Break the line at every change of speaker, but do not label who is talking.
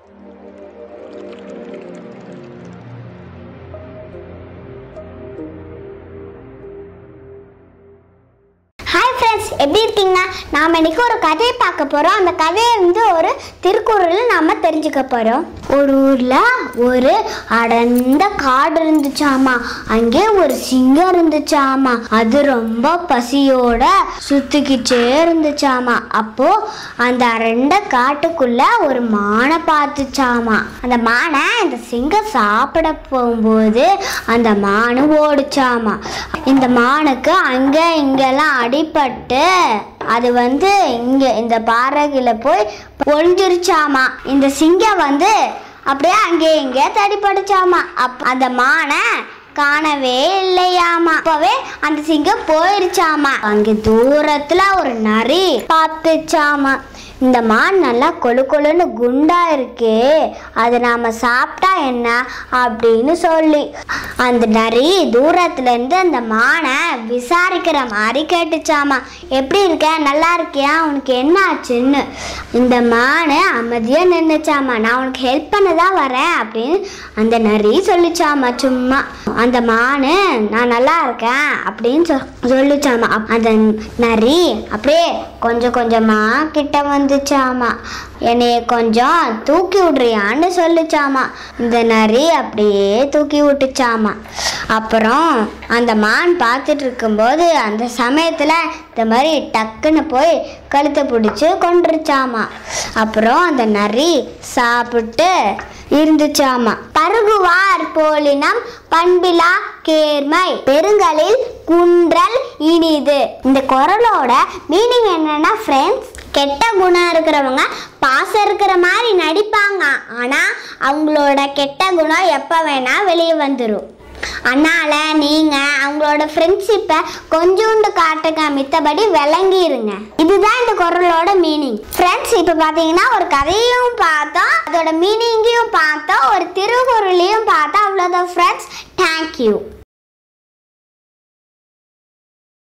Hi friends, எப்படி இருக்கீங்க? நாம் இன்னைக்கு ஒரு கதையை பார்க்க போகிறோம். அந்த கதையை ஒரு திருக்குறளில் நாம் தெரிஞ்சுக்க போகிறோம். ஒரு ஊரில் ஒரு அடர்ந்த காடு இருந்துச்சாமா. அங்கே ஒரு சிங்கம் இருந்துச்சாமா. அது ரொம்ப பசியோட சுத்திக்கிட்டே இருந்துச்சாமா. அப்போ அந்த அடர்ந்த காட்டுக்குள்ள ஒரு மானை பார்த்துச்சாமா. அந்த மானை இந்த சிங்கம் சாப்பிட போகும்போது அந்த மானு ஓடிச்சாமா. இந்த மானுக்கு அங்கே இங்கெல்லாம் அடிபட்டு அது இங்க இந்த பாறையில போய் ஒளிஞ்சிருச்சாமா. இந்த சிங்கம் அப்படியே அங்கே இங்கே தடிபடுச்சாமா. அந்த மானை காணவே இல்லையாமா. அப்பவே அந்த சிங்கம் போயிருச்சாமா. அங்க தூரத்துல ஒரு நரி பார்த்துச்சாமா. இந்த மான் நல்லா கொழு கொழுன்னு குண்டா இருக்கே, அதை நாம சாப்பிட்டா என்ன அப்படின்னு சொல்லி அந்த நரி தூரத்துல இருந்து அந்த மானை விசாரிக்கிற மாதிரி கேட்டுச்சாமா. எப்படி இருக்க, நல்லா இருக்கியா, உனக்கு என்ன ஆச்சுன்னு. இந்த மானை அமைதியா நின்னுச்சாமா. நான் உனக்கு ஹெல்ப் பண்ணதான் வரேன் அப்படின்னு அந்த நரி சொல்லிச்சாமா. சும்மா அந்த மானு நான் நல்லா இருக்கேன் அப்படின்னு சொல்லிச்சாமா. அந்த நரி அப்படியே கொஞ்சம் கொஞ்சமா கிட்ட வந்துச்சாமா. என்னைய கொஞ்சம் தூக்கி விடுறியான்னு சொல்லிச்சாமா. இந்த நரி அப்படியே தூக்கி விட்டுச்சாமா. அப்புறம் அந்த மான் பார்த்துட்டு இருக்கும்போது அந்த சமயத்துல இந்த மாதிரி டக்குன்னு போய் கழுத்தை பிடிச்சு கொண்டுருச்சாமா. அப்புறம் அந்த நரி சாப்பிட்டு இருந்துச்சாமா. பருகுவார் போலினம் பண்பிலா கேர்மை பெருங்களில் குன்றல் இனிது. இந்த குறளோட மீனிங் என்னன்னா ஃப்ரெண்ட்ஸ், கெட்ட குணம் இருக்கிறவங்க பாசம் இருக்கிற மாதிரி நடிப்பாங்க. ஆனா அவங்களோட கெட்ட குணம் எப்ப வேணா வெளியே வந்துடும். அதனால நீங்க அவங்களோட ஃப்ரெண்ட்ஷிப்பை கொஞ்சோண்டு காட்டுங்க, மித்தபடி விளங்கிருங்க. இதுதான் இந்த குறளோட மீனிங். ஃப்ரெண்ட்ஸ், இப்போ பார்த்தீங்கன்னா ஒரு கதையும் பார்த்தோம், அதோட மீனிங்கையும் பார்த்தோம், ஒரு திருக்குறளையும் பார்த்தோம். அவ்வளோதான் ஃப்ரெண்ட்ஸ். தேங்க்யூ.